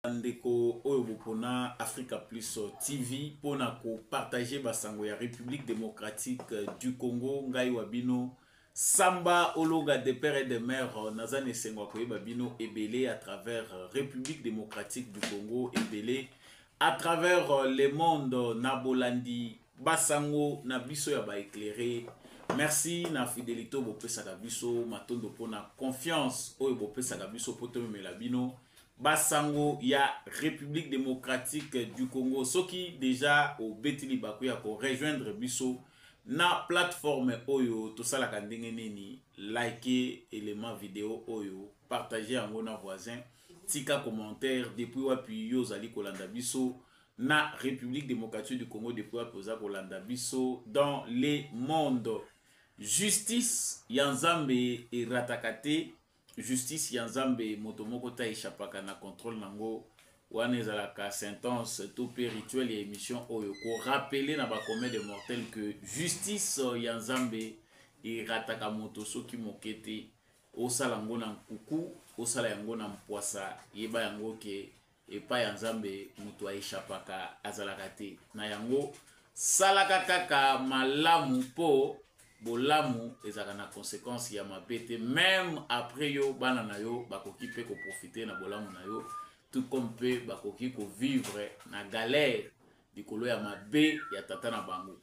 Ndeko oyo bopona Africa Plus TV pona ko partager basango ya République démocratique du Congo ngai wabino Samba Olonga de père et de mère nazane sengwa koyeba bino ebele à travers République démocratique du Congo ebele à travers le monde nabolandi basango na biso ya ba éclairé. Merci na fidélité bopesa ka biso matondo pona confiance oyo bopesa ka biso poto memela bino basango ya République démocratique du Congo. Soki déjà au Betili Bakuya ko rejoindre biso na plateforme oyo to sala ka ndenge nini liker élément vidéo oyo partager yango na voisin tika commentaire depuis wapi yo zali kolanda biso na République démocratique du Congo depuis wapi oza kolanda biso dans les mondes. Justice yanzambe et ratakate justice yanzambe motomoko ta échappaka na contrôle nango wana ezalaka sentence to rituel et émission oyo ko rappeler na ba commun de mortels que justice yanzambe et rataka moto soki mokete osala yango na kuku osala yango na mpwasa yeba yango ke epa yanzambe moto échappaka azalaka te na yango salaka kaka malamu po bolamu ezaka na conséquence ya mabete même après yo bana na yo bakoki pe ko profiter na bolamu na yo tout comme pe bakoki ko vivre na galère likolo ya mabe ya tata na bango.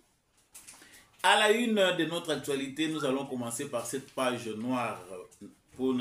À la une de notre actualité, nous allons commencer par cette page noire pour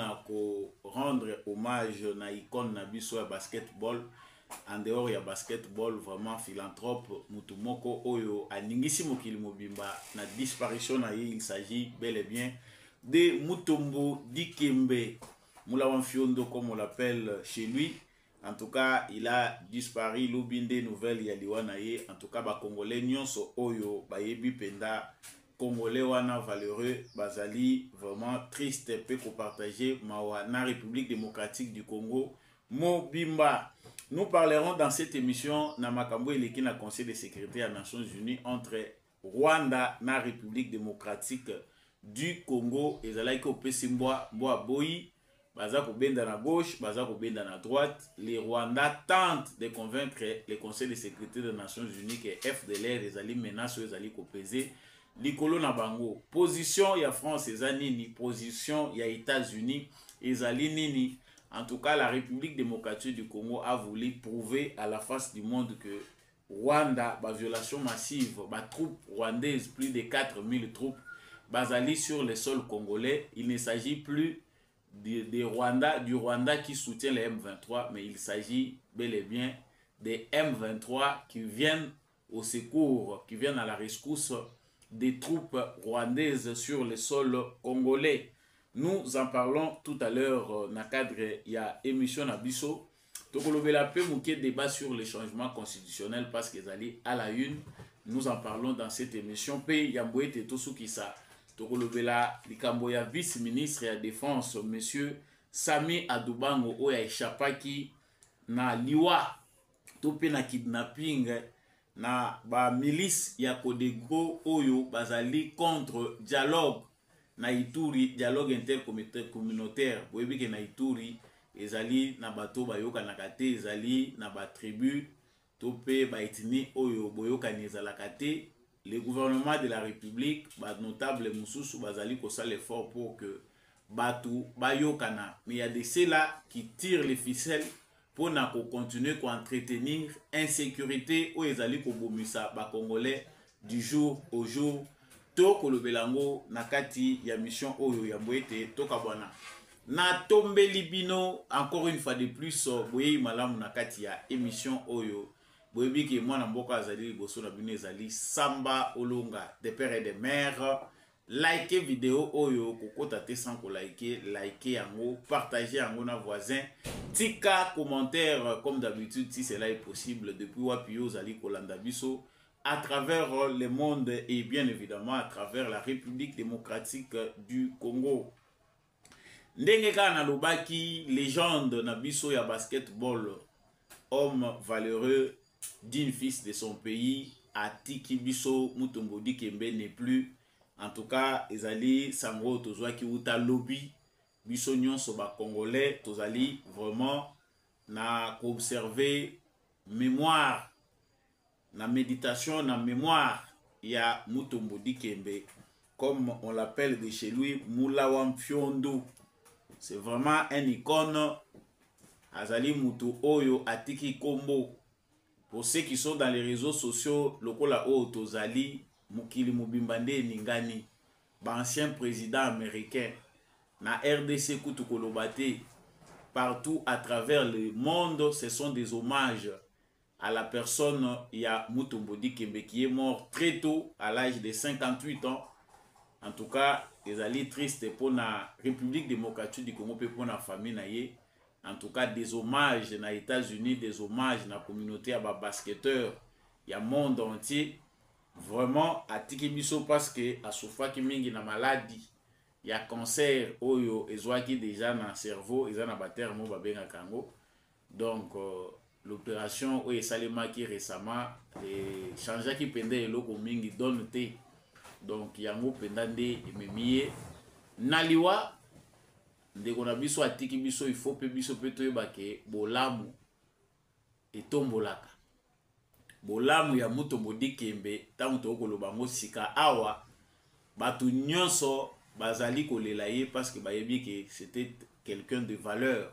rendre hommage na icône na biso ya basketball. En dehors ya basketball, vraiment philanthrope mutumoko oyo aningisi mokili mobimba na disparition na ye. Il s'agit bel et bien de Mutombo Dikembe Moulawan Fiondo comme on l'appelle chez lui. En tout cas, il a disparu. Lobinde nouvelle ya liwana ye. En tout cas, ba Congolais nyonso oyo ba yebi penda Congolais wana valeureux bazali vraiment triste pe ko partager mawa na République démocratique du Congo mobimba. Nous parlerons dans cette émission na makambo eleki na Conseil de sécurité des Nations Unies entre Rwanda na République démocratique du Congo. Ezalaki ko pesimboa mboa boyi baza ko benda na gauche, baza ko benda na droite. Les Rwandais tentent de convaincre le Conseil de sécurité des Nations Unies que FDLR ezali menace ezali ko peser likolo na bango. Position ya France ezali nini, position ya États-Unis ezali nini. En tout cas, la République démocratique du Congo a voulu prouver à la face du monde que Rwanda, par violation massive, par troupes rwandaises, plus de 4000 troupes, basées sur le sol congolais. Il ne s'agit plus du Rwanda qui soutient les M23, mais il s'agit bel et bien des M23 qui viennent au secours, qui viennent à la rescousse des troupes rwandaises sur le sol congolais. Nous en parlons tout à l'heure dans le cadre il y a émission Nabiso. Tokolobela pe mouké débat sur les changements constitutionnels parce qu'ils allaient à la une. Nous en parlons dans cette émission. Pe Yamboué Tetosu Kisa. Tokolobela Likamboya vice-ministre de la Défense, monsieur Sami Adoubango Oya Echapaki na liwa tope na kidnapping na ba milice ya Kodego Oyo bazali contre dialogue na Ituri, dialogue intercommunautaire. Boyebi ke na Ituri ezali na bato bayoka na kate ezali na ba tribu tope ba etni oyo boyoka ni ezalaka te. Le gouvernement de la République ba notable mususu bazali ko sala l'effort pour que batu bayokana, mais il y a de ceux-là qui tirent les ficelles pour na ko continuer ko entretenir insécurité o ezali ko bomisa ba Congolais du jour au jour. Toko lobelango nakati ya mission oyo ya boete toka bwana na tombe libino encore une fois de plus boye malamu nakati ya émission oyo boyebi ke mwana mboka azali boso na bino ezali Samba Olonga de père et de mère. Like vidéo oyo kokota te sans ko like yango, partager yango na voisin, tika commentaire comme d'habitude si cela est possible depuis wapi yo zali kolanda biso à travers le monde et bien évidemment à travers la République démocratique du Congo. Ndenge kana lobaki légende na biso ya basketball, homme valeureux, digne fils de son pays, Atiki biso Mutombo Dikembe n'est plus. En tout cas, ezali sango tozwaki uta lobby biso nyonso ba Congolais tozali vraiment na observer mémoire na méditation na mémoire ya Mutombo Dikembe, comme on l'appelle de chez lui, Moulawan Fiondo. C'est vraiment un icône. Azali Mutu Oyo Atiki Kombo. Pour ceux qui sont dans les réseaux sociaux, Lokola O Tozali, Mukili Mubimbande Ningani, ancien président américain, na RDC Kutukolobate, partout à travers le monde, ce sont des hommages à la personne, il y a Mutombo Dikembe qui est mort très tôt, à l'âge de 58 ans. En tout cas, les alliés tristes pour la République démocratique du Congo et pour la famille naïe. En tout cas, des hommages dans les États-Unis, des hommages dans la communauté à basketteur, il y a le monde entier. Vraiment, à Tikibiso parce que à Soufa qui mingi na maladie, il y a cancer, oyo, et qui déjà dans le cerveau, ils ont un terme babenga kango. Donc, l'opération oyo Salema qui récemment, et changea qui pendait le loko mingi donne te. Donc, yango pendande ememiye naliwa. Ndeko na biso atiki biso il faut pe biso pe toyeba ke bolamu etombolaka. Bolamu ya Mutombo Dikembe tango tokoloba ngo sika awa batu nyonso bazali kolela ye parce que bayebi ke c'était quelqu'un de valeur.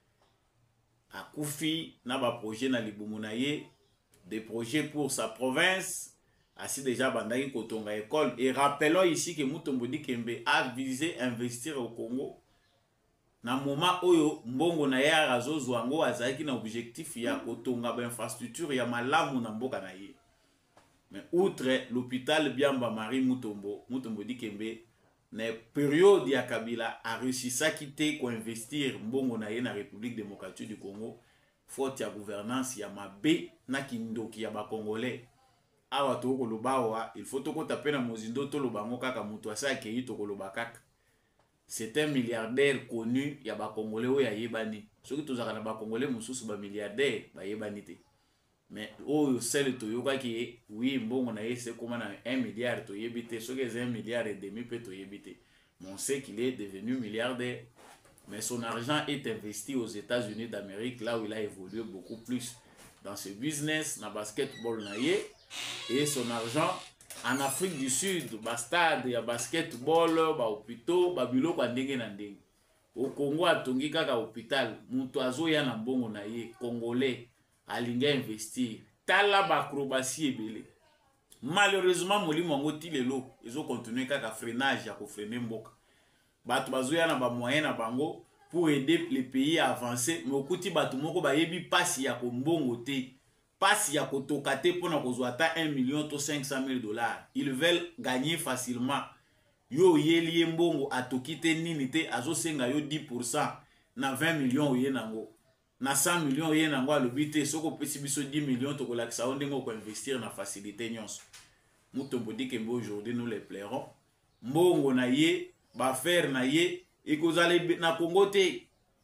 Akufi na ba projet na libumu na ye, des projets pour sa province, ainsi déjà bandaki kotonga école. Et rappelons ici que Mutombo Dikembe a visé investir au Congo. Na moment oyo mbongo na ya razozo ango azaki na objectif ya kotonga ba infrastructure ya malamu na mboka na ye. Mais outre l'hôpital Biamba Marie Mutombo Dikembe na période ya Kabila a réussi ça quitter ko investir mbongo na ye na République démocratique du Congo, faute ya gouvernance ya mabe na kindoki ya ba Congolais. Awa to ko lobawa il faut to ko taper na mozindo to lobango kaka mutu asa ke yi to ko lobakaka. C'est un milliardaire connu, il y a des Congolais ou il y a Yébani. Ceux qui sont des Congolais, ils sont milliardaires, Yébani. Mais oh, c'est le Toyoka qui est, oui, bon, on a c'est comme 1 milliard de Yébité. Ceux qui ont 1,5 milliard peut Yébité. Mais on sait qu'il est devenu milliardaire. Mais son argent est investi aux États-Unis d'Amérique, là où il a évolué beaucoup plus dans ce business, dans le basketball. Et son argent. En Afrique du Sud, bastade ya basketball, ba hôpitaux, ba biloko ndenge na ndenge. Au Congo atongi kaka hôpital, mutu azoya na mbongo na ye, Congolais alinga investir. Tala ba acrobatie ebele. Malheureusement molimo ngo ti lelo, ezo continuer kaka freinage ya ko freiner mboka. Batu bazoya na ba moyen na bango pour aider les pays à avancer, mais okuti batu moko ba yebi pasi ya ko mbongo te. Passe ya kotokate pour na kozwata 1 million to 500 000 $. Ils veulent gagner facilement. Yo yeli mbongo atokite nini te azosenga yo 10% na 20 millions ye nango. Na 100 millions ye nango alobite soko pesi biso 10 millions to kolakisa ondengo ko investir na facilité nyonso. Mutombo Dikembe aujourd'hui nous les plairons. Mbongo na ye, ba faire na ye et kozale na Congo te.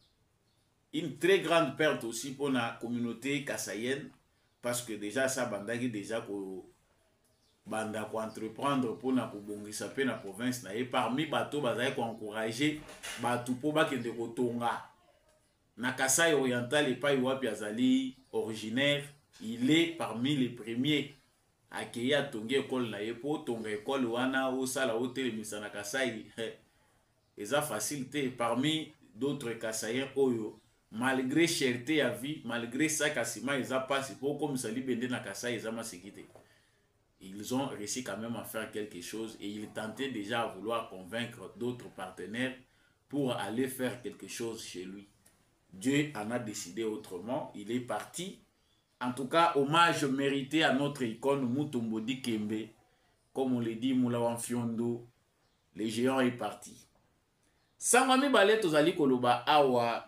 Une très grande perte aussi pour la communauté kassaïenne. Parce que déjà ça bandaki déjà ko banda ko entreprendre pour na kobongisa pe na province na et parmi bato bazali ko encourager bato po bakende kotonga na Kasai oriental et pas wapi azali originaire, il est parmi les premiers à accueillir tonga école na yepo tonga école wana au sala hôtel misana Kasai eza facilité parmi d'autres Kasaïens oyo. Malgré cherté à vie, malgré ça, Kassima, ils ont passé pour comme ça, libéré na Kassai, ils ont sécurité. Ils ont réussi quand même à faire quelque chose et ils tentaient déjà à vouloir convaincre d'autres partenaires pour aller faire quelque chose chez lui. Dieu en a décidé autrement, il est parti. En tout cas, hommage mérité à notre icône Mutombo Dikembe. Comme on le dit, Moulawan Fiondo, le géant est parti. Sangami Balé Tozali Koloba Awa.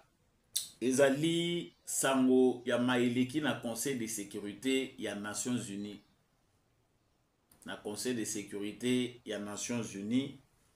Ezali sango ya maeleki na Conseil de sécurité ya Nations Unies. Na Conseil de sécurité ya Nations Unies,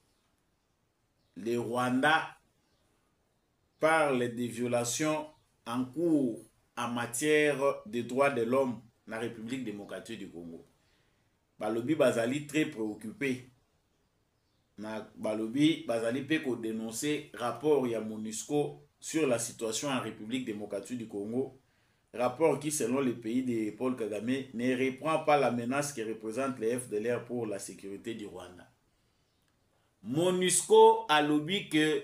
le Rwanda parle des violations en cours en matière de droits de l'homme na République démocratique du Congo. Balobi bazali très préoccupé. Na balobi bazali pe ko dénoncer rapport ya MONUSCO sur la situation en République démocratique du Congo, rapport qui, selon le pays de Paul Kagame, ne reprend pas la menace que représente les FDLR pour la sécurité du Rwanda. MONUSCO a lobby que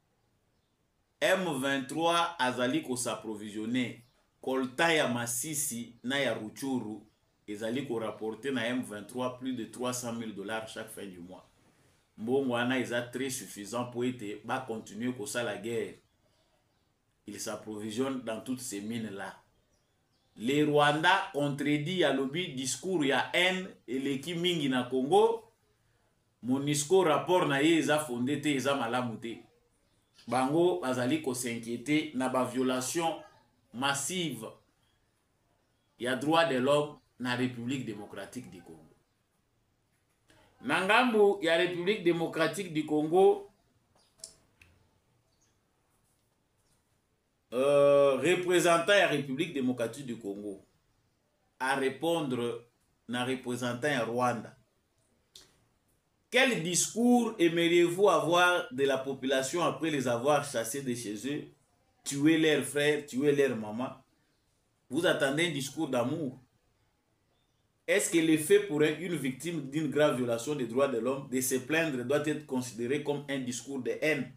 M23 azali ko s'approvisionner kolta ya Masisi na ya Ruchuru ezali ko rapporter na M23 plus de 300 000 $ chaque fin du mois. Mbongo wana eza très suffisant pour être ba continuer ko ça la guerre. Il s'approvisionne dans toutes ces mines là. Les Rwanda contredit ya lobby discours ya haine et l'équipe mingi na Congo. MONUSCO rapport na ye eza fondé te eza malamu te. Bango bazali ko s'inquiéter na ba violation massive ya droit de l'homme na République démocratique du Congo. Nangambu ya République démocratique du Congo, représentant ya République démocratique du Congo à répondre na représentant ya Rwanda. Quel discours aimeriez-vous avoir de la population après les avoir chassés de chez eux, tuer leurs frères, tuer leur maman? Vous attendez un discours d'amour? Est-ce que l'effet pour une victime d'une grave violation des droits de l'homme de se plaindre doit être considéré comme un discours de haine?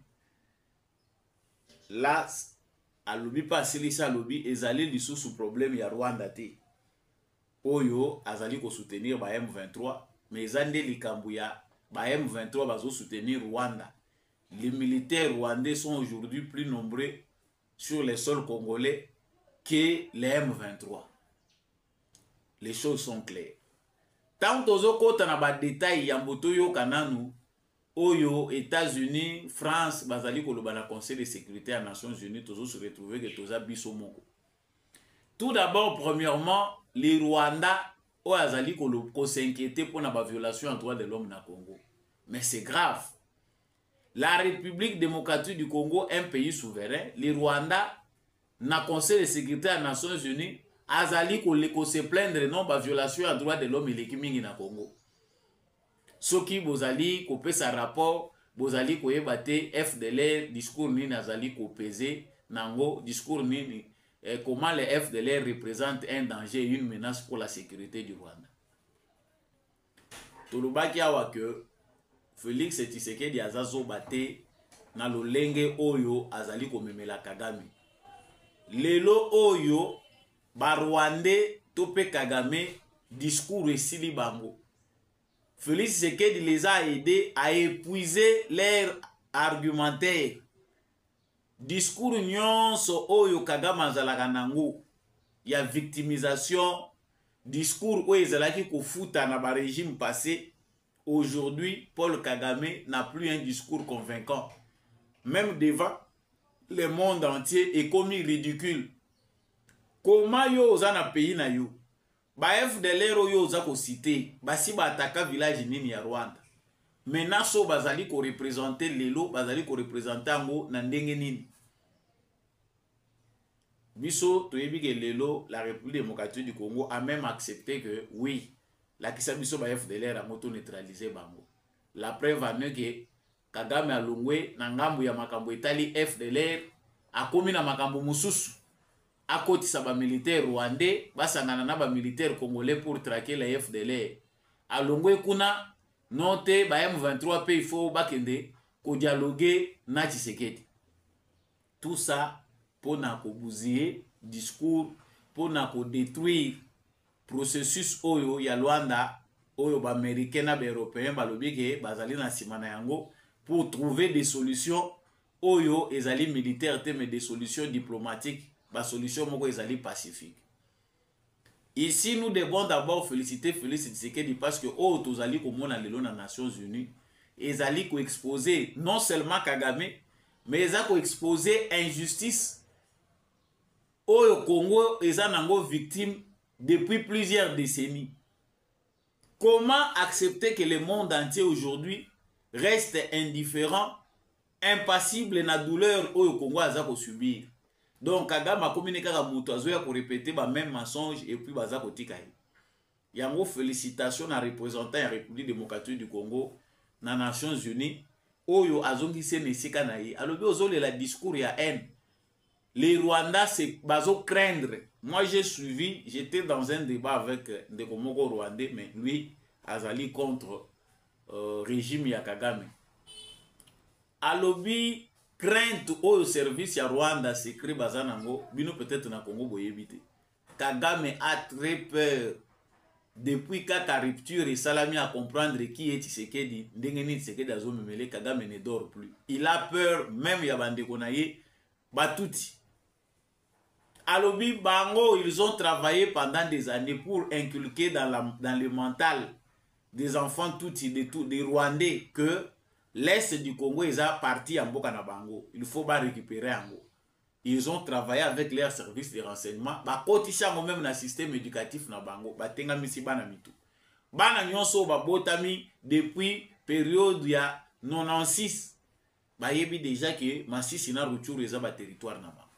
Là, à l'obi pas si à l'obi, ezali sous problème ya Rwanda te. Oyo azali ko soutenir ba M23, mais ezande likambuya ba M23 bazo soutenir Rwanda. Les militaires rwandais sont aujourd'hui plus nombreux sur les sols congolais que les M23. Les choses sont claires. Tant tozo kota na ba détail ya mboto yo kananu oyo États-Unis, France, bazali koloba na Conseil de sécurité des Nations Unies tozo se retrouver que toza biso moko. Tout d'abord, premièrement, les Rwandais o azali ko s'inquiéter pour na ba violation en droit de l'homme na Congo. Mais c'est grave. La République démocratique du Congo, un pays souverain, les Rwandais na Conseil de sécurité des Nations Unies azali ko se plaindre non ba violation en droit de l'homme et l'équimingi na Congo. Soki bozali ko pesa rapport, bozali ko yebate FDLR discours ni nazali ko peser nango discours ni comment les FDLR représentent un danger et une menace pour la sécurité du Rwanda. Tolobaki awa que Félix Tshisekedi azazo bate na lolenge oyo azali ko memela Kagame. Lelo oyo ba Rwandais tope Kagame discours esili bango. Félix Tshisekedi les a aidés à épuiser leur argumentaire. Discours nyonso oyo Kagame azalaka nango ya victimisation, discours oyo ezalaki kofuta na ba régime passé. Aujourd'hui, Paul Kagame n'a plus un discours convaincant. Même devant le monde entier est commis ridicule. Comment yo ozana pays na yo? Ba FDLR yo ozako cité, basi ba ataka village nini ya Rwanda. Menaso bazali ko représenter lelo, bazali ko représenter ngo na ndenge nini. Biso toyebi ke lelo la République démocratique du Congo a même accepté que oui, la kisa biso ba FDLR a moto neutraliser bango. La preuve en est que Kagame alongwe na ngambu ya makambo etali FDLR akomi na makambo mususu. Akotisa ba militaire rwandais basangana na ba militaire congolais pour traquer la FDLR. Alongwe kuna note ba M23 pe il faut bakende ko dialoguer na Tshisekedi. Tout ça pour na ko bousiller discours, pour na ko détruire processus oyo ya Luanda oyo ba américain na ba européen ba lobike bazali na simana yango pour trouver des solutions oyo ezali militaire te mais des solutions diplomatiques. La solution moko ezali pacifique. Ici, nous devons d'abord féliciter Félix Tshisekedi parce que oh tozali komona lelo na Nations Unies, ezali ko exposer non seulement Kagame, mais ezali ko exposer injustice oyo Congo ezanango victime depuis plusieurs décennies. Comment accepter que le monde entier aujourd'hui reste indifférent, impassible na douleur oyo Congo azako subir? Donc Kagame a communiqué à Moutazoya pour répéter le même mensonge et puis baza kotika. Yango félicitations à représentant la République démocratique du Congo na Nations Unies oyo azongi se nesika na ye. Alobi ozole la discours ya haine. les Rwandais, c'est bazo craindre. Moi, j'ai suivi, j'étais dans un débat avec Ndekomoko Rwandais, mais lui, Azali contre régime ya Kagame. Alobi, crainte au service ya Rwanda, c'est écrit Bazanango, bino peut-être na Congo boyebite. Kagame a très peur. Depuis kaka rupture et Salami à comprendre qui est Tshisekedi, Ndengeni Tshisekedi azo memele, Kagame ne dort plus. Il a peur, même Yabande Konaye, Batouti. Alobi Bango, ils ont travaillé pendant des années pour inculquer dans le mental des enfants Tutsi, des Rwandais, que l'Est du Congo est parti en Boka na Bango. Il faut pas récupérer Ango. Ils ont travaillé avec leurs services de renseignement. Ba kotisha mo même na système éducatif na Bango. Ba tenga misi bana mitu. Bana nyonso ba botami depuis période ya 96. Ba yebi déjà que Masisi na Rutshuru eza ba territoire na Bango.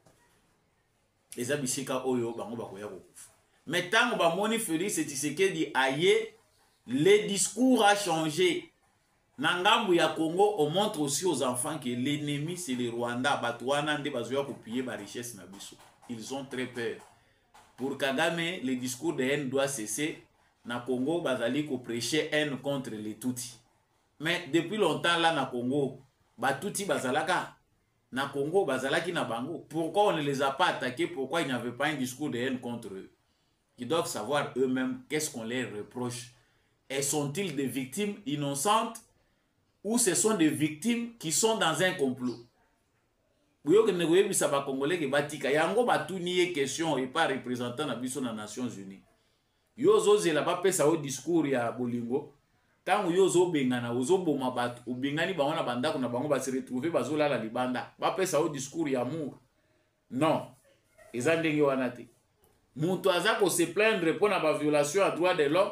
Eza bisika oyo Bango ba koya kokufa. Mais tant ba moni Félix Tshisekedi aye, le discours a changé. Nangambu ya Congo, on montre aussi aux enfants que l'ennemi c'est les Rwandais. Batouana nde bazoya kopier ba richesse na biso. Ils ont très peur. Pour Kagame, le discours de haine doit cesser. Na Congo, bazali ko prêcher haine contre les Tutsi. Mais depuis longtemps là na Congo, Batutsi bazalaka. Na Congo, bazalaki na Bango. Pourquoi on ne les a pas attaqués? Pourquoi il n'y avait pas un discours de haine contre eux? Ils doivent savoir eux-mêmes qu'est-ce qu'on les reproche. Et sont-ils des victimes innocentes? Ou ce sont des victimes qui sont dans un complot. Vous voyez que les Congolais qui batika yango batuni question et pas représentant na biso na Nations Unies. Yo zoze la pas pesa au discours ya bolingo. Tango yo zo bengana ozo boma batu obengani ba wana bandako na bango ba se retrouver bazola la libanda. Ba pesa au discours ya amour. Non. Eza ndenge wana te. Muntu aza ko se plaindre pour na ba violation à droit de l'homme.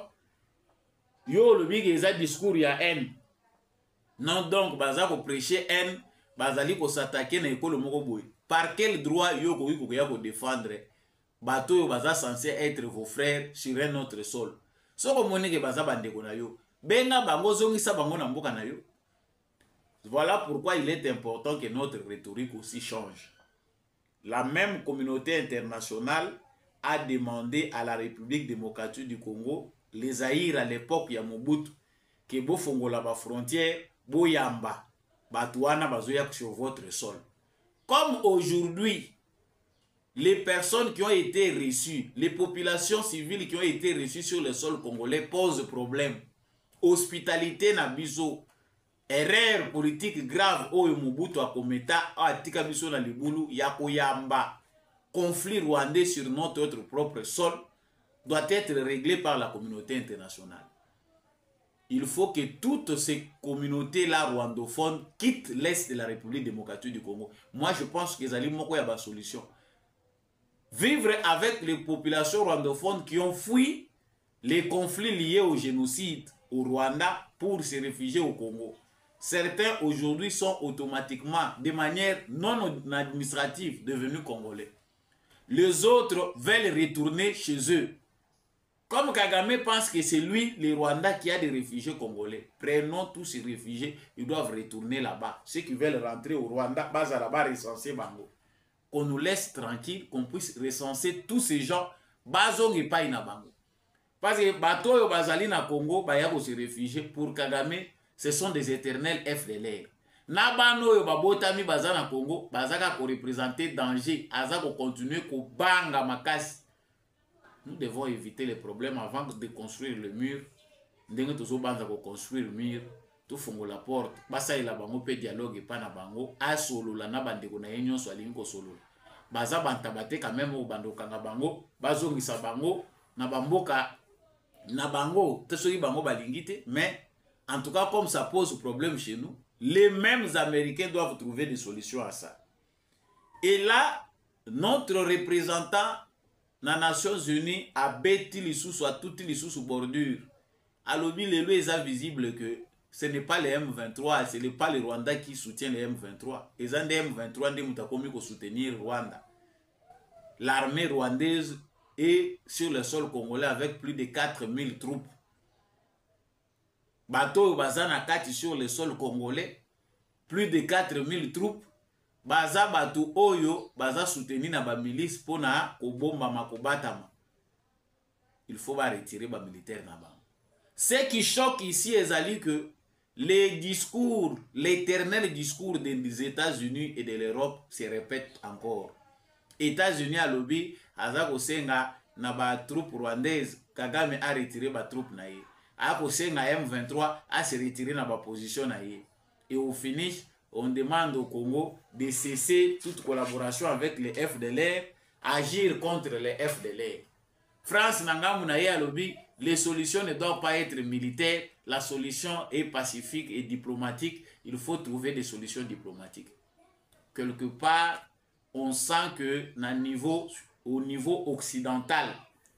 Yo le big eza discours ya haine. Non, donc, baza ko prêcher haine, bazali ko s'attaquer na école moko boy. Par quel droit yo ko ko défendre bato yo baza censé être vos frères sur un autre sol? So ko moni ke baza bandeko na yo, benga bango zongisa bango na mboka na yo. Voilà pourquoi il est important que notre rhétorique aussi change. La même communauté internationale a demandé à la République démocratique du Congo, les Zaïre à l'époque ya Mobutu, que bo fongola ba frontière boyamba batouana bazoya sur votre sol. Comme aujourd'hui, les personnes qui ont été reçues, les populations civiles qui ont été reçues sur le sol congolais posent problème. Hospitalité na biso, erreur politique grave oyo Mobutu akometa atika biso na libulu ya koyamba. Conflit rwandais sur notre propre sol doit être réglé par la communauté internationale. Il faut que toutes ces communautés-là rwandophones quittent l'Est de la République démocratique du Congo. Moi, je pense que Zali Moko y a une solution. Vivre avec les populations rwandophones qui ont fui les conflits liés au génocide au Rwanda pour se réfugier au Congo. Certains aujourd'hui sont automatiquement, de manière non administrative, devenus Congolais. Les autres veulent retourner chez eux. Comme Kagame pense que c'est lui, les Rwandais, qui a des réfugiés congolais, prenons tous ces réfugiés, ils doivent retourner là-bas. Ceux qui veulent rentrer au Rwanda, basa là-bas recenser Bango. Qu'on nous laisse tranquille, qu'on puisse recenser tous ces gens, bazong et pas ina Bango. Parce que bateau yo bazali na Congo, bayako se réfugier pour Kagame, ce sont des éternels FDLR. Nabano yo babotami baza na Congo, bazaka ko représenter danger, azako continuer ko banga makasi. Nous devons éviter les problèmes avant de construire le mur. Ndenge tozo banza ko construire le mur, to fongo la porte. Basa ila bango pe dialogue pa na bango, a solo la na bandeko na yenyo so alingi ko solo. Baza bantabate quand même au bando kanga bango, bazongisa bango na bamboka na bango, te soki bango balingite, mais en tout cas comme ça pose problème chez nous, les mêmes Américains doivent trouver des solutions à ça. Et là, notre représentant na Nations Unies a bêti les sous soit toutes les sous bordure. À l'objet, les lois est visible que ce n'est pas les M23, ce n'est pas les Rwandais qui soutiennent les M23. Les M23 ne soutenir Rwanda. L'armée rwandaise est sur le sol congolais avec plus de 4000 troupes. Bateau Bazana Kati sur le sol congolais, plus de 4000 troupes. baza batu oyo baza soutenir na ba milice pona kobomba makobatama. Il faut ba retirer ba militaire na ba. Ce qui choque ici ezali que les discours, l'éternel discours des États-Unis et de l'Europe se répètent encore. États-Unis a lobby aza kosenga na ba troupe rwandaise, Kagame a retiré ba troupe na ye. A kosenga M23 a se retiré na ba position na ye. Et au finish, on demande au Congo de cesser toute collaboration avec les FDLR, agir contre les FDLR. France Nangamu na ye a lobby, les solutions ne doivent pas être militaires, la solution est pacifique et diplomatique, il faut trouver des solutions diplomatiques. Quelque part, on sent que au niveau occidental,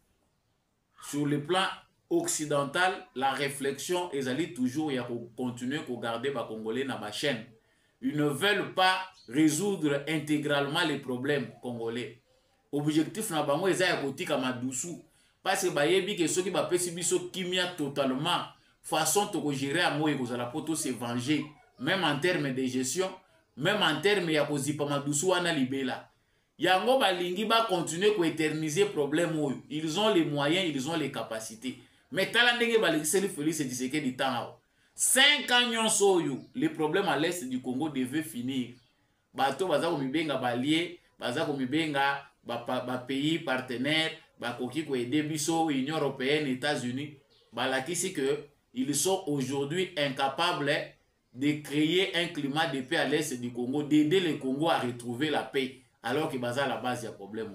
sur le plan occidental, la réflexion est toujours à continuer à garder les Congolais dans la chaîne. Ils ne veulent pas résoudre intégralement les problèmes congolais. Objectif na bango eza ya kotika madusu parce que bayebi ke soki ba pesi biso kimia totalement façon to gérer à moi kozala poto se venger même en termes de gestion, même en termes ya kozipa madusu wana libela. Yango balingi ba continuer ko éterniser problème oyo. Ils ont les moyens, ils ont les capacités. Mais tala ndenge balekiseli Félix Tshisekedi temps 5 ans nyonso oyo, les problèmes à l'est du Congo devaient finir. Bato baza ko mibenga balié, baza ko mibenga ba pays partenaires, ba koki ko aider biso Union européenne, États-Unis, balakisi que ils sont aujourd'hui incapables de créer un climat de paix à l'est du Congo, d'aider le Congo à retrouver la paix, alors que baza la base du problème.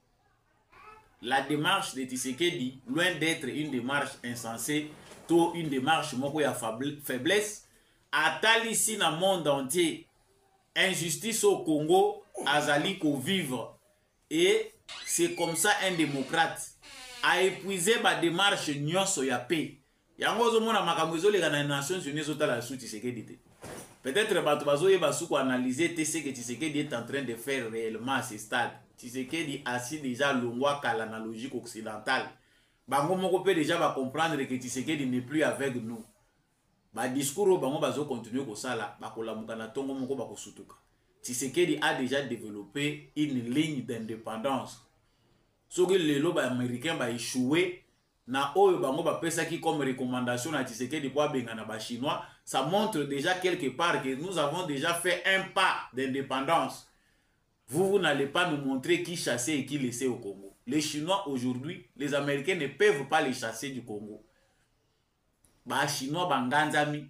La démarche de Tshisekedi, loin d'être une démarche insensée, tout une démarche moko ya faiblesse, atali ici dans le monde entier, injustice au Congo, azali ko vivre. Et c'est comme ça un démocrate a épuisé ma démarche nyonso ya paix. Yango zo mona makambo ezoleka na Nations Unies zotala su Tshisekedi te. Peut-être bato bazoyeba su ko analyser ce que Tshisekedi est en train de faire réellement à ce stade. Tshisekedi assis déjà longwa kala na logique occidentale. Bango moko peut déjà ba comprendre que Tshisekedi n'est plus avec nous. Ba discours bango bazo continuer ko sala ba kolamuka na tongo moko ba ko sutuka. Tshisekedi a déjà développé une ligne d'indépendance. Ce que les lobes américains ba échoué na oyo bango ba pesa qui comme recommandation à Tshisekedi pour benga na ba chinois, ça montre déjà quelque part que nous avons déjà fait un pas d'indépendance. Vous n'allez pas nous montrer qui chasser et qui laisser au Congo. Les Chinois aujourd'hui, les Américains ne peuvent pas les chasser du Congo. Ba Chinois banganzami.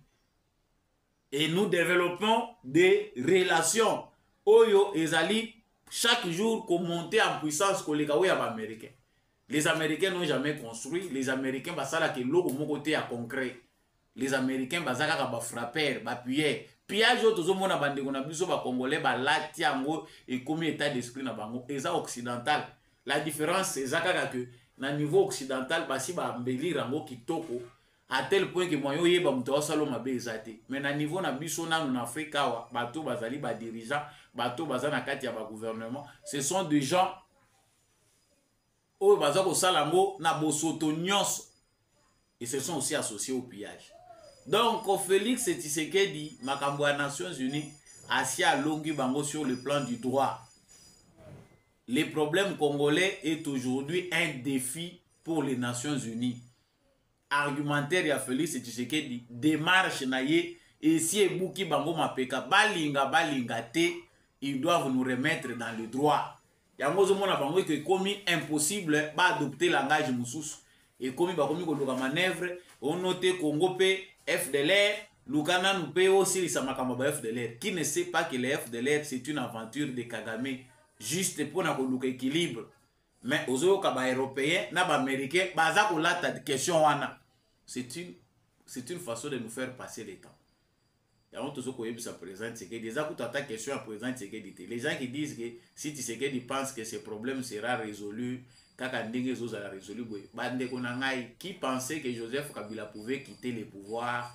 Et nous développons des relations. Oyo ezali chaque jour qu'on monte en puissance que les Américains. Les Américains n'ont jamais construit. Les Américains basala ke loko mon côté à concret. Les Américains basala ba frapper, ba appuyer. Piage otozo mona bande kona biso ba congolais ba lati yango et comme état d'esprit na bango eza occidental. La différence c'est zakaka que na niveau occidental basi ba mbelira ngo kitoko. À tel point que moi yeba muto salo mabe ezate mais na niveau na biso na en Afrique wa bato bazali ba dirigeants bato bazana kati ya ba gouvernement ce sont des gens o bazako salango na bosoto nyonso et se sont aussi associés au pillage. Donc Félix Tshisekedi makambo ya Nations Unies asia longi bango sur le plan du droit. Les problèmes congolais est aujourd'hui un défi pour les Nations Unies. Argumentaire ya Félix Tshisekedi démarche na ye et si ebuki bango mapeka balinga te, ils doivent nous remettre dans le droit. Yango zo mona bango que comme impossible ba adopter langage mususu et comme ba komi ko loka manœuvre on note Congo pe FDLR lukana nous pe aussi les makambo ba FDLR qui ne sait pas que les FDLR c'est une aventure de Kagame juste pour na ko luka équilibre. Mais aux autres européens, na ba américains, baza ko lata question wana. C'est une façon de nous faire passer le temps. Il y a toujours que ça présente c'est que déjà que ta question à présent c'est que les gens qui disent que si Tshisekedi pense que ce problème sera résolu, kaka ndenge zo za résolu boy. Bande ko na ngai qui pensait que Joseph Kabila pouvait quitter le pouvoir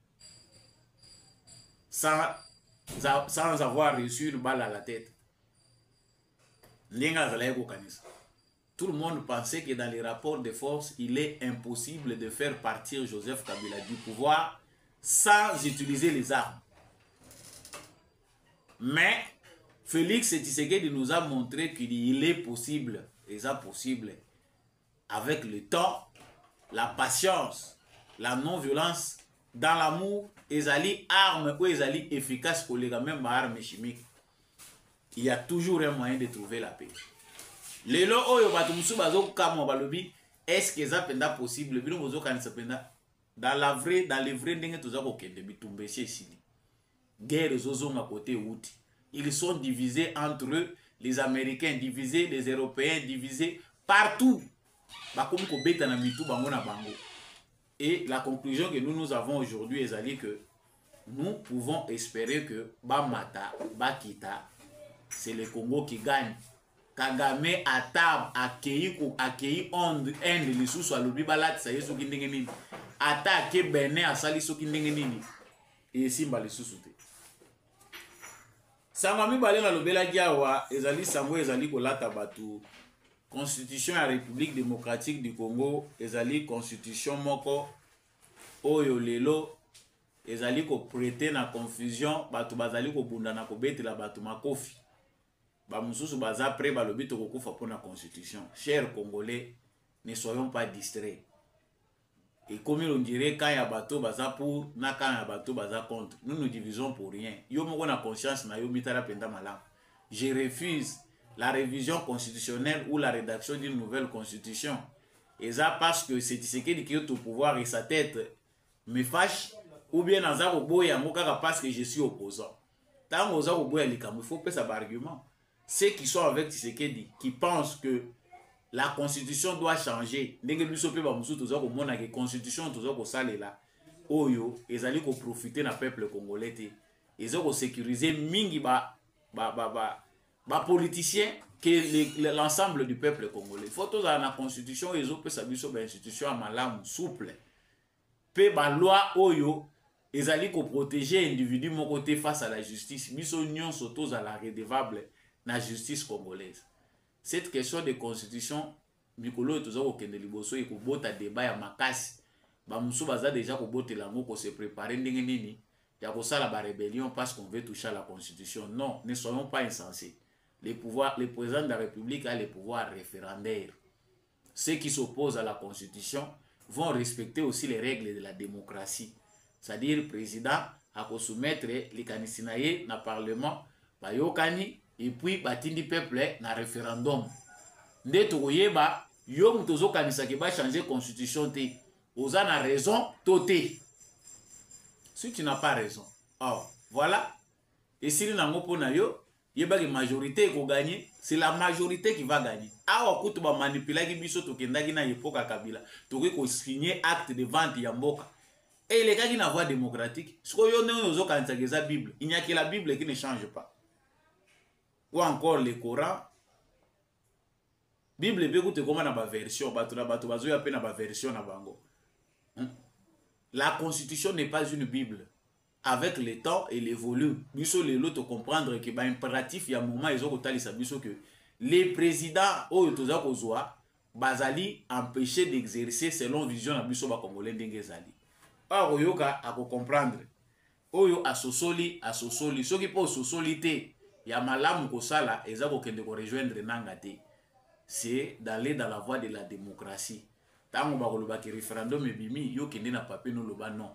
sans avoir reçu une balle à la tête. Ndenge azala ko kanisa. Tout le monde pensait que dans les rapports de force, il est impossible de faire partir Joseph Kabila du pouvoir sans utiliser les armes. Mais Félix Tshisekedi nous a montré qu'il est possible, et ça possible, avec le temps, la patience, la non-violence, dans l'amour, ezali armes ou ezali efficaces pour les même armes chimiques. Il y a toujours un moyen de trouver la paix. Lelo oyo batu musu bazo kamo balobi, est-ce que ça penda possible? Bino bozo kanisa penda dans le vrai ndenge toza ko kende bitumbe ici. Guerre zozonga côté outi. Ils sont divisés entre eux, les Américains divisés, les Européens divisés partout. Bakomi ko beta na mitu bango na bango. Et la conclusion que nous avons aujourd'hui est que nous pouvons espérer que Bamata, Bakita, c'est le Congo qui gagne. Kagame à table, accueilli Inde, les sous à l'oubli balat, ça y est, ce qui n'est pas. Attaqué Benin à Sali, ce qui n'est pas. Et ici, les sous-soutés. Sangami Balena Lobela Diawa, Ezali Sambo, Ezali Kolata Batu. Constitution à la République démocratique du Congo, ezali constitution moko oyo lelo ezali ko prêter na confusion batu bazali ko bunda na ko betela batu makofi ba mususu baza prêt balobi to kokufa pour la constitution. Chers Congolais, ne soyons pas distraits. Et comme on dirait quand ya bato baza pour na quand ya bato baza contre, nous nous divisons pour rien. Yo moko na conscience na yo mitara penda malam. Je refuse la révision constitutionnelle ou la rédaction d'une nouvelle constitution. Et ça parce que c'est Tshisekedi qui est au pouvoir et sa tête me fâche, ou bien dans un robot parce que je suis opposant. Tant que vous avez il faut pas ça argument. Ceux qui sont avec Tshisekedi, qui pensent que la constitution doit changer, la constitution oyo, ils allaient profiter du peuple congolais. Ils ont sécurisé mingi politiciens que l'ensemble du peuple congolais. Faut dans la constitution, ils ont une institution à malam souple. Pe ba loi oyo, ils allaient protéger l'individu mon côté face à la justice. Miso union s'autos à la redevable na justice congolaise. Cette question de constitution, Mikolo toza ko kende liboso e ko bota débat ya makasi. Ba musu baza déjà ko botela ngo ko se préparer ndenge nini ya ko sala ba rébellion parce qu'on veut toucher à la constitution. Non, ne soyons pas insensés. Le président de la République a les pouvoirs référendaires. Ceux qui s'opposent à la constitution vont respecter aussi les règles de la démocratie. C'est-à-dire le président a soumettre les kanisinaye na parlement, bayokani et puis batindi peuple na référendum. Nde tokoyeba yo mutozo kanisa ke ba changer constitution te. Oza na raison toté. Si tu n'as pas raison. Oh, voilà. Et si nous n'avons pas yo, yeba que majorité ko gagner, c'est la majorité qui va gagner. Awa kutu ba manipuler ki biso to kendaki na époque Kabila. To ko signer acte de vente ya mboka. Et les gars qui na voie démocratique, ce que yo ne ozo kanisa ke za Bible, il n'y a que la Bible qui ne change pas. Ou encore le Coran. Bible pe koute koma na ba version, bato bazo ya pe na ba version na bango. La constitution n'est pas une Bible. Avec le temps et les volumes, biso les lots comprendre que ba impératif ya moment ils ont talisa biso que les présidents oyo toza kozwa bazali empêcher d'exercer selon vision na biso ba congolais ndenge ezali. Or oyoka ako comprendre. Oyo asosoli soki po sosolité ya malamu kosala eza ko kende ko rejoindre nanga te. C'est d'aller dans la voie de la démocratie. Tango ba koloba ki référendum ebimi yo kende na papier no loba non.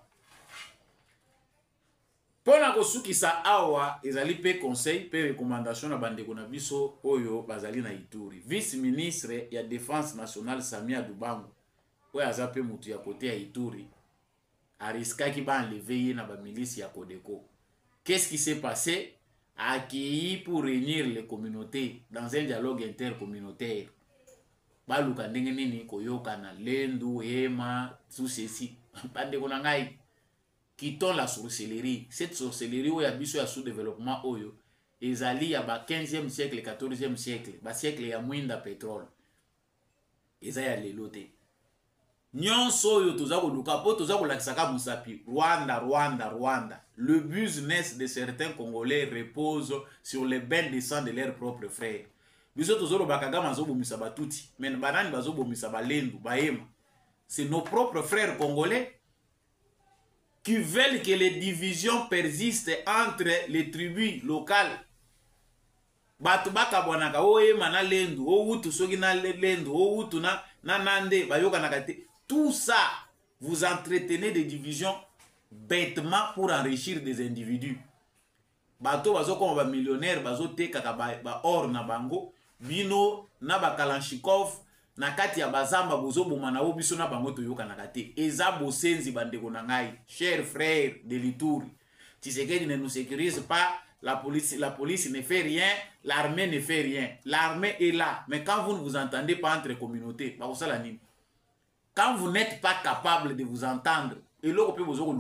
Pona kosukisa awa ezali pe conseil pe recommandation na bandeko na biso oyo bazali na Ituri. Vice-ministre ya défense nationale Samia Dubango oyo aza pe mutu ya côté ya Ituri ariskaki ba enlever na ba milice ya Kodeko. Qu'est-ce qui s'est passé? Accueilli pour réunir les communautés dans un dialogue intercommunautaire. Baluka ndenge nini koyoka na Lendu, Ema, tout ceci. Bandeko na ngai quittons la sorcellerie. Cette sorcellerie où il y a biso ya sous-développement oyo ezali ya ba 15e siècle 14e siècle ba siècle ya mwinda pétrole eza ya lelo te nyonso oyo toza koluka po toza kolakisaka musapi Rwanda le business de certains Congolais repose sur les bains de sang de leurs propres frères. Biso tozolo bakaga mazobomisa batuti mais banani bazobomisa balendu baema. C'est nos propres frères congolais qui veulent que les divisions persistent entre les tribus locales. bato bakabwanaka oyema na lendu outu soki na lendu outu na nande bayokanaka te. Tout ça vous entretenez des divisions bêtement pour enrichir des individus. Bato bazokoma ba millionnaire bazotekaka ba or na bango bino na ba Kalashnikov na kati ya bazamba bozoboma na biso na bango toyokanaka te. Eza bosenzi bandeko na ngai, chers frères de l'Ituri. Tshisekedi ne nous sécurise pas, la police ne fait rien, l'armée ne fait rien. L'armée est là, mais quand vous ne vous entendez pas entre communautés, quand vous n'êtes pas capable de vous entendre, et là,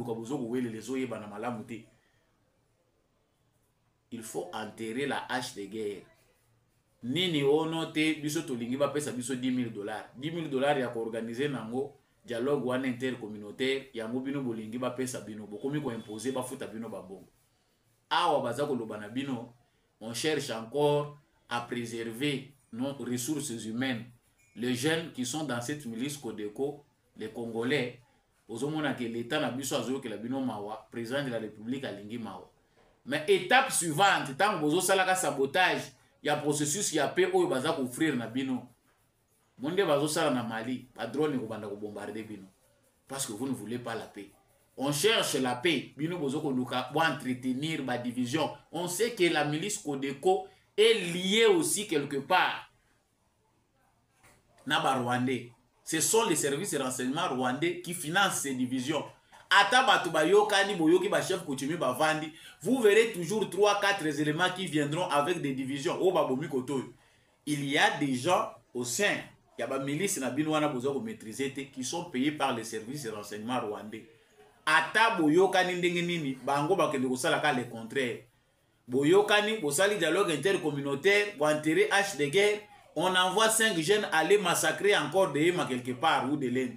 il faut enterrer la hache de guerre. Nini onote biso tolingi ba pesa biso $10,000. $10,000 ya ko organiser nango dialogue wana intercommunautaire yango bino bolingi ba pesa bino bokomi ko imposer ba futa bino ba bongo. Awa baza ko lobana bino, on cherche encore à préserver nos ressources humaines. Les jeunes qui sont dans cette milice Codeco, les Congolais, ozomona que l'état na biso azoyo que la bino mawa, président de la République alingi mawa. Mais étape suivante, tant bozo salaka sabotage, il y a processus ya paix oyo baza ko offrir na bino. Monde bazo sala na Mali, ba drone ko banda ko bombarder bino parce que vous ne voulez pas la paix. On cherche la paix, bino bozo ko luka pour entretenir ba division. On sait que la milice Codeco est liée aussi quelque part na ba Rwandais. Ce sont les services de renseignement rwandais qui financent ces divisions. Ata batu bayokani boyoki ba chef coutumier ba vandi, vous verrez toujours 3-4 éléments qui viendront avec des divisions. Oh babomi koto. Il y a des gens au sein, il y a ba milice na bino wana bozo ko maîtriser qui sont payés par les services de renseignement rwandais. Ata boyokani ndenge nini bango bakende kosala ka le contraire. Boyokani bosali dialogue intercommunautaire, bo enterrer hache de guerre, on envoie 5 jeunes aller massacrer encore des Yéma quelque part ou de l'Inde.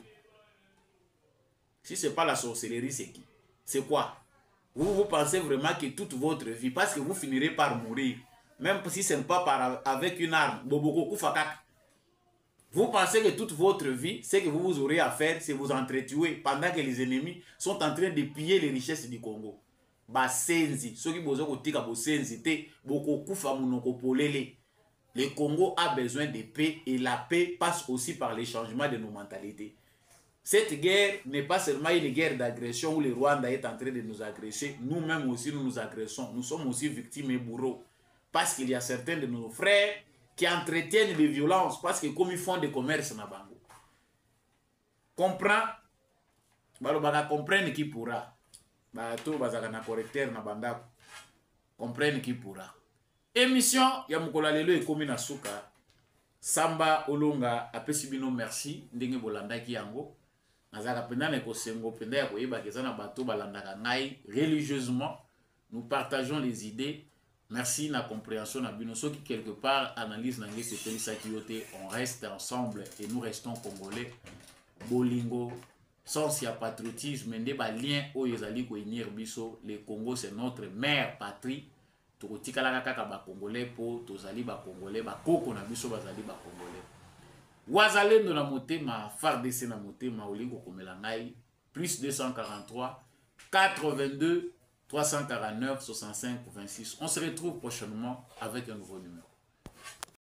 Si ce n'est pas la sorcellerie, c'est qui? C'est quoi? Vous pensez vraiment que toute votre vie, parce que vous finirez par mourir, même si ce n'est pas avec une arme, vous pensez que toute votre vie, ce que vous aurez à faire, c'est vous entretuer pendant que les ennemis sont en train de piller les richesses du Congo. Basenzi, ceux qui bozo kotika bosenzi te, boko kufa munoko polele. Le Congo a besoin de paix et la paix passe aussi par les changements de nos mentalités. Cette guerre n'est pas seulement une guerre d'agression où le Rwanda est en train de nous agresser. Nous-mêmes aussi, nous nous agressons. Nous sommes aussi victimes et bourreaux. Parce qu'il y a certains de nos frères qui entretiennent des violences parce que comme ils font des commerces na bango. Comprends? Comprendre qui pourra. Tout bazaka na correcteur na bandako. Comprendre qui pourra. Émission ya mukolo lelo ekomi na suka. Samba Olonga apesi bino merci ndenge bolandaki yango. Nazaka pendana ko sengo penda ya koyeba kezana bato balandaka ngai religieusement. Nous partageons les idées. Merci na compréhension na bino soki quelque part analyse na ngai sepeli sakiote, on reste ensemble et nous restons congolais. Bolingo sans ya patriotisme nde ba lien oyo ezali ko unir biso. Le Congo c'est notre mère patrie. Tokotikalaka kaka ba congolais po tozali ba congolais ba koko na biso bazali ba congolais. Wazalendo na motema, FARDC na motema olingo komela ngai plus 243 82 349 65 26. On se retrouve prochainement avec un nouveau numéro.